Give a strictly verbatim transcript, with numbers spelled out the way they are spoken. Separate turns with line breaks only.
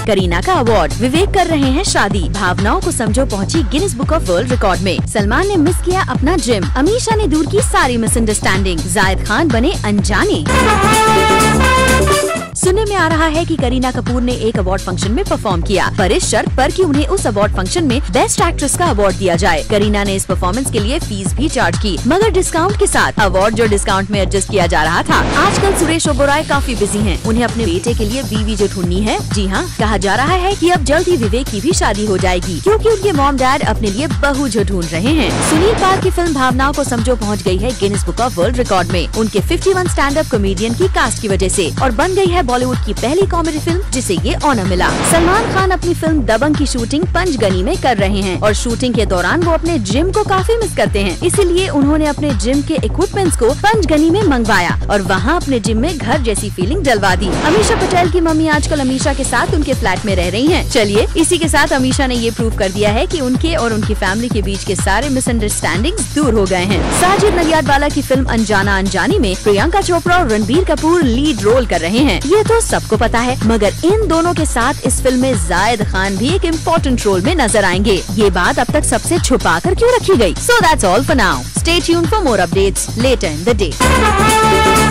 करीना का अवार्ड, विवेक कर रहे हैं शादी, भावनाओं को समझो पहुंची Guinness book of world record में। सलमान ने मिस किया अपना जिम, अमीषा ने दूर की सारी मिसअंडरस्टैंडिंग, जायद खान बने अनजाने। सुनने में आ रहा है कि करीना कपूर ने एक अवार्ड फंक्शन में परफॉर्म किया, पर इस शर्त पर कि उन्हें उस अवार्ड फंक्शन में बेस्ट एक्ट्रेस का अवार्ड दिया जाए। करीना ने इस परफॉर्मेंस के लिए फीस भी चार्ज की, मगर डिस्काउंट के साथ। अवार्ड जो डिस्काउंट में एडजस्ट किया जा रहा था। आजकल सुरेश ओबेरॉय काफी बिजी हैं, उन्हें अपने बेटे के लिए बीवी जो ढूंढनी है। जी हाँ, कहा जा रहा है कि अब जल्द ही विवेक की भी शादी हो जाएगी, क्योंकि उनके मॉम डैड अपने लिए बहू जो ढूंढ रहे हैं। सुनील पाल की फिल्म भावनाओं को समझो पहुँच गयी है Guinness book of world record में, उनके इक्यावन स्टैंड अप कॉमेडियन की कास्ट की वजह से, और बन गई है बॉलीवुड की पहली कॉमेडी फिल्म जिसे ये ऑनर मिला। सलमान खान अपनी फिल्म दबंग की शूटिंग पंचगनी में कर रहे हैं, और शूटिंग के दौरान वो अपने जिम को काफी मिस करते हैं, इसीलिए उन्होंने अपने जिम के इक्विपमेंट्स को पंचगनी में मंगवाया और वहाँ अपने जिम में घर जैसी फीलिंग डलवा दी। अमीषा पटेल की मम्मी आजकल अमीषा के साथ उनके फ्लैट में रह रही हैं। चलिए, इसी के साथ अमीषा ने ये प्रूव कर दिया है कि उनके और उनकी फैमिली के बीच के सारे मिसअंडरस्टैंडिंग्स दूर हो गए हैं। साजिद नडियाडवाला की फिल्म अनजाना अनजानी में प्रियंका चोपड़ा और रणबीर कपूर लीड रोल कर रहे हैं, ये तो सबको पता है, मगर इन दोनों के साथ इस फिल्म में जायद खान भी एक इम्पोर्टेंट रोल में नजर आएंगे। ये बात अब तक सबसे छुपा कर क्यों रखी गई? So that's all for now. Stay tuned for more updates later in the day.